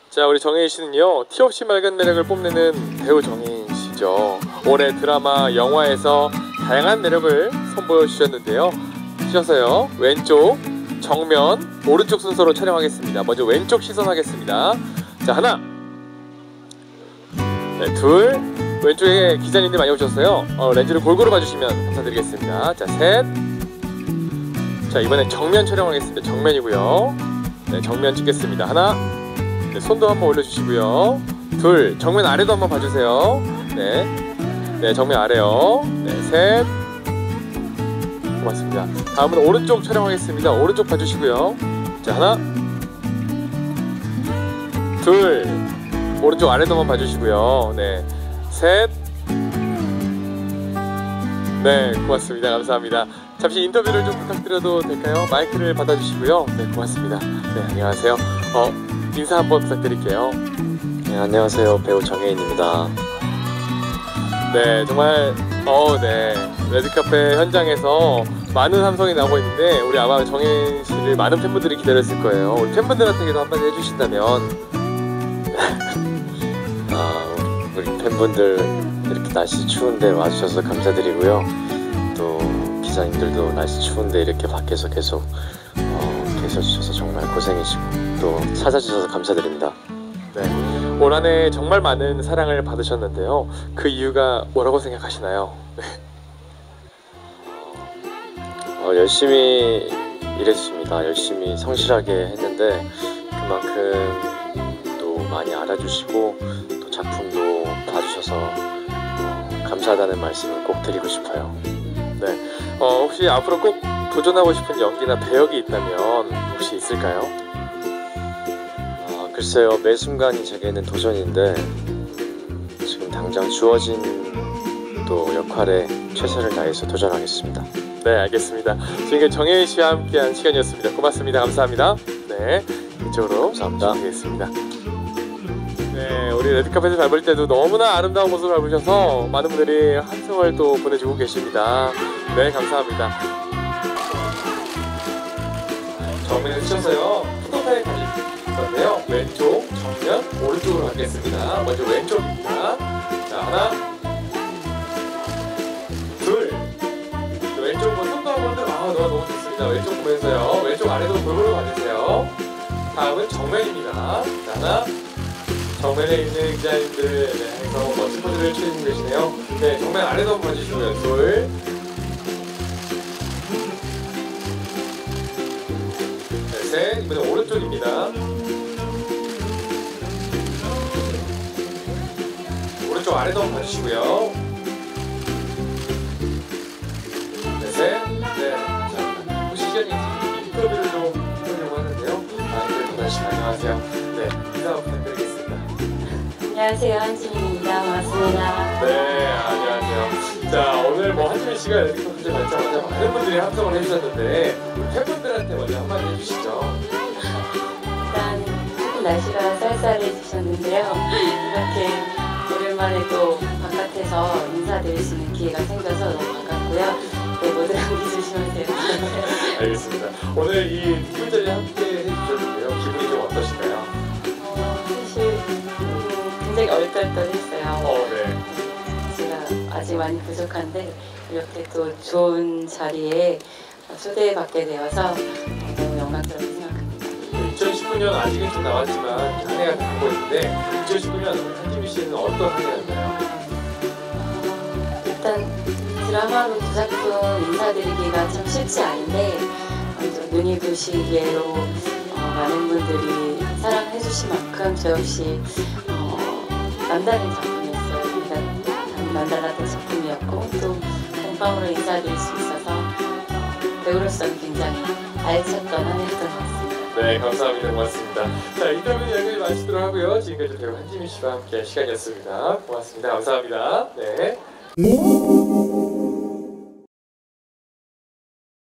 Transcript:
자, 우리 정혜인 씨는요, 티 없이 맑은 매력을 뽐내는 배우 정혜인 씨죠. 올해 드라마, 영화에서 다양한 매력을 선보여 주셨는데요. 주셔서요, 왼쪽, 정면, 오른쪽 순서로 촬영하겠습니다. 먼저 왼쪽 시선 하겠습니다. 자, 하나, 네, 둘, 왼쪽에 기자님들 많이 오셨어요. 렌즈를 골고루 봐주시면 감사드리겠습니다. 자, 셋. 자, 이번엔 정면 촬영하겠습니다. 정면이고요. 네, 정면 찍겠습니다. 하나, 네, 손도 한번 올려주시고요. 둘, 정면 아래도 한번 봐주세요. 네, 네, 정면 아래요. 네, 셋. 고맙습니다. 다음은 오른쪽 촬영하겠습니다. 오른쪽 봐주시고요. 자, 하나, 둘, 오른쪽 아래도 한번 봐주시고요. 네, 셋. 네, 고맙습니다. 감사합니다. 잠시 인터뷰를 좀 부탁드려도 될까요? 마이크를 받아주시고요. 네, 고맙습니다. 네, 안녕하세요. 인사 한번 부탁드릴게요. 네, 안녕하세요. 배우 정혜인입니다. 네, 정말 네, 레드카페 현장에서 많은 함성이 나오고 있는데 우리 아마 정혜인 씨를 많은 팬분들이 기다렸을 거예요. 우리 팬분들한테도 한마디 해주신다면. 우리 팬분들 이렇게 날씨 추운데 와주셔서 감사드리고요. 또 기자님들도 날씨 추운데 이렇게 밖에서 계속 계셔주셔서 정말 고생이시고 또 찾아주셔서 감사드립니다. 네, 올 한 해 정말 많은 사랑을 받으셨는데요. 그 이유가 뭐라고 생각하시나요? 네. 열심히 일했습니다. 열심히 성실하게 했는데 그만큼 또 많이 알아주시고 또 작품도 봐주셔서 감사하다는 말씀을 꼭 드리고 싶어요. 네, 혹시 앞으로 꼭 도전하고 싶은 연기나 배역이 있다면 혹시 있을까요? 글쎄요, 매 순간이 제게는 도전인데 지금 당장 주어진 또 역할에 최선을 다해서 도전하겠습니다. 네, 알겠습니다. 지금까지 정혜인 씨와 함께한 시간이었습니다. 고맙습니다. 감사합니다. 네, 이쪽으로 감사합니다. 드리겠습니다. 네, 우리 레드카펫을 밟을 때도 너무나 아름다운 모습을 밟으셔서 많은 분들이 함성을 또 보내주고 계십니다. 네, 감사합니다. 정면에 치셔서요, 포토타임 가질 건데요. 왼쪽, 정면, 오른쪽으로 가겠습니다. 먼저 왼쪽입니다. 자, 하나, 둘. 왼쪽 손도 한번 흔들어. 너무 좋습니다. 왼쪽 보면서요. 왼쪽 아래도 골고루 봐주세요. 다음은 정면입니다. 자, 하나. 정면에 있는 기자님들 해서 멋진 포즈를 취해주고 계시네요. 네, 정면 아래도 한번 봐주시고요. 둘. 네, 셋. 이번엔 오른쪽입니다. 오른쪽 아래도 한번 봐주시고요. 네, 셋. 네, 감사합니다. 혹시 시간이 인터뷰를 좀 해보려고 하는데요. 인터뷰 다시 안녕하세요. 네, 인사 부탁드리겠습니다. 안녕하세요, 한지민입니다. 반갑습니다. 네, 안녕하세요. 자, 오늘 한지민 씨가 레드카펫에 받자마자 많은 분들이 함성을 해주셨는데 우리 팬분들한테 먼저 한마디 해주시죠. 일단 조금 날씨가 쌀쌀해지셨는데요. 이렇게 오랜만에 또 바깥에서 인사드릴 수 있는 기회가 생겨서 너무 반갑고요. 네, 모두 감기 조심하세요. 알겠습니다. 오늘 이 기분 자리에 함께 해주셨는데요. 기분이 좀 어떠신가요? 사실 굉장히 얼떨떨했어요. 네. 제가 아직 많이 부족한데 이렇게 또 좋은 자리에 초대받게 되어서 너무 영광스럽게 생각합니다. 2019년 아직은 좀 남았지만 한 해가 남고 있는데 2019년 한지민 씨는 어떤 한 해였나요? 일단 드라마로 두 작품 인사드리기가 참 쉽지 않은데 눈이 부시기에로 많은 분들이 사랑해 주신 만큼 저 역시 남다른 작품이었어요. 그러니까 남달랐던 작품이었고 또 공방으로 인사드릴 수 있어서 배우로서는 굉장히 알찼던 한 해였던 것 같습니다. 네, 감사합니다. 고맙습니다. 자, 인터뷰는 여기까지 마치도록 하고요. 지금까지 배우 한지민 씨와 함께 시간이었습니다. 고맙습니다. 감사합니다. 네.